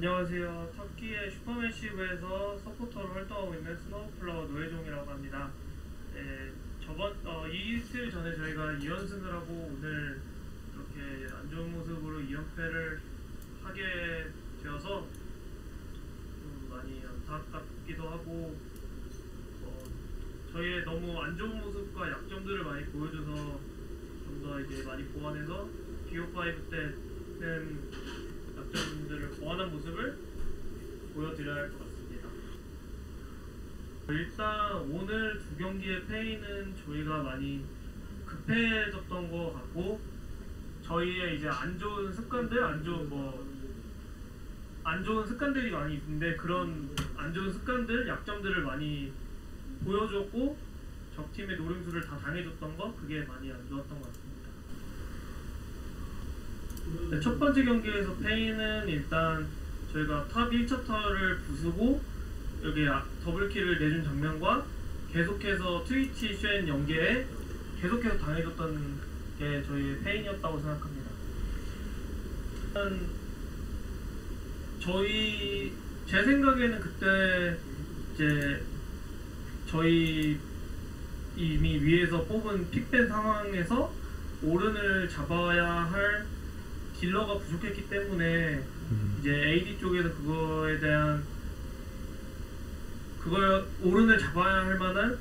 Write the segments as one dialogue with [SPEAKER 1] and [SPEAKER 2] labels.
[SPEAKER 1] 안녕하세요. 터키의 슈퍼매시브에서 서포터로 활동하고 있는 스노우플라워 노혜종이라고 합니다. 이틀 전에 저희가 2연승을 하고 오늘 이렇게 안 좋은 모습으로 2연패를 하게 되어서 좀 많이 안타깝기도 하고 저희의 너무 안 좋은 모습과 약점들을 많이 보여줘서 좀 더 이제 많이 보완해서 BO5 때는 약점들을 보완한 모습을 보여드려야 할 것 같습니다. 일단 오늘 두 경기의 패인은 저희가 많이 급해졌던 것 같고 저희의 이제 안 좋은 습관들, 안 좋은 습관들이 많이 있는데 그런 안 좋은 습관들, 약점들을 많이 보여줬고 적팀의 노림수를 다 당해줬던 거, 그게 많이 안 좋았던 것 같습니다. 네, 첫 번째 경기에서 페인은 일단 저희가 탑 1쿼터를 부수고 여기 더블킬을 내준 장면과 계속해서 트위치 쉔 연계에 계속해서 당해줬던 게 저희의 페인이었다고 생각합니다. 일단 제 생각에는 그때 이제 저희 이미 위에서 뽑은 픽된 상황에서 오른을 잡아야 할 딜러가 부족했기 때문에 이제 AD 쪽에서 그거에 대한 그걸 오른을 잡아야 할 만한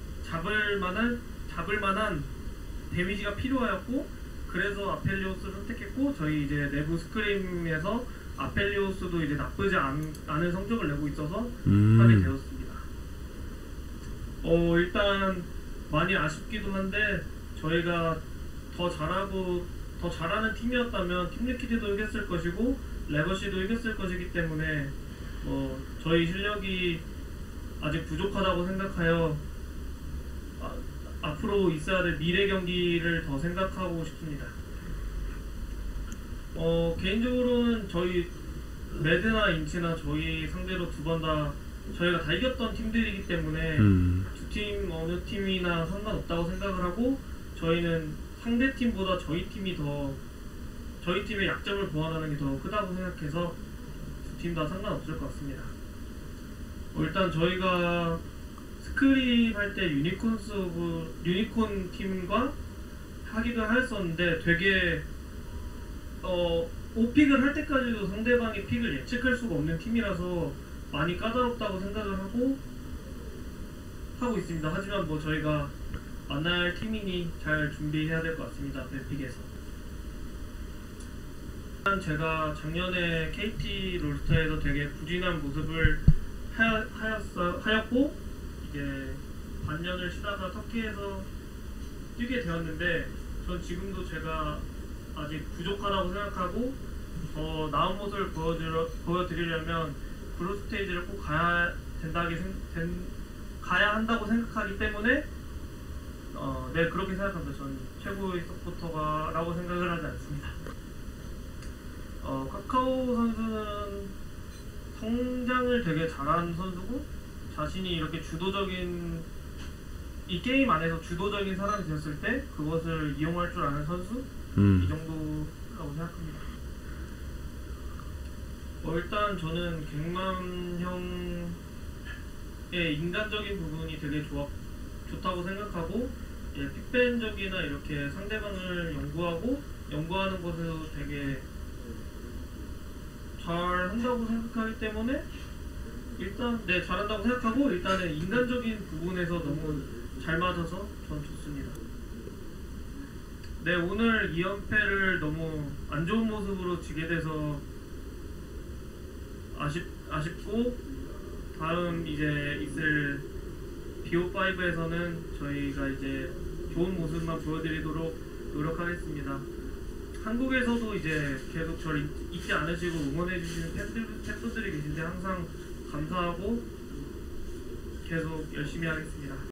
[SPEAKER 1] 잡을 만한 데미지가 필요하였고 그래서 아펠리오스를 선택했고 저희 이제 내부 스크림에서 아펠리오스도 이제 나쁘지 않은 성적을 내고 있어서 하게 되었습니다. 일단 많이 아쉽기도 한데 저희가 더 잘하는 팀이었다면 팀리퀴드도 이겼을 것이고 레거시도 이겼을 것이기 때문에 저희 실력이 아직 부족하다고 생각하여 앞으로 있어야 될 미래 경기를 더 생각하고 싶습니다. 개인적으로는 저희 레드나 인치나 저희 상대로 두 번 다 저희가 다 이겼던 팀들이기 때문에 두 팀 어느 팀이나 상관없다고 생각을 하고 저희는 상대 팀보다 저희 팀의 약점을 보완하는 게 더 크다고 생각해서 두 팀 다 상관없을 것 같습니다. 일단 저희가 스크림 할 때 유니콘 팀과 하기도 했었는데 되게 5픽을 할 때까지도 상대방의 픽을 예측할 수가 없는 팀이라서 많이 까다롭다고 생각을 하고 있습니다. 하지만 저희가 만날 팀이니 잘 준비해야 될 것 같습니다. 뱀픽에서. 제가 작년에 KT 롤스터에서 되게 부진한 모습을 하였고 이제 반년을 쉬다가 터키에서 뛰게 되었는데 전 지금도 제가 아직 부족하다고 생각하고 더 나은 모습을 보여드리려면 그룹 스테이지를 꼭 가야 한다고 생각하기 때문에 네, 그렇게 생각합니다. 전 최고의 서포터라고 생각을 하지 않습니다. 카카오 선수는 성장을 되게 잘하는 선수고 자신이 이렇게 이 게임 안에서 주도적인 사람이 되었을 때 그것을 이용할 줄 아는 선수? 이 정도라고 생각합니다. 일단 저는 갱맘 형의 인간적인 부분이 되게 좋다고 생각하고 픽밴적이나 이렇게 상대방을 연구하는 것을 되게 잘한다고 생각하기 때문에 일단 잘한다고 생각하고 일단은 인간적인 부분에서 너무 잘 맞아서 전 좋습니다. 네, 오늘 2연패를 너무 안 좋은 모습으로 지게 돼서 아쉽고 다음 이제 있을 BO5에서는 저희가 이제 좋은 모습만 보여드리도록 노력하겠습니다. 한국에서도 이제 계속 저를 잊지 않으시고 응원해주시는 팬분들이 계신데 항상 감사하고 계속 열심히 하겠습니다.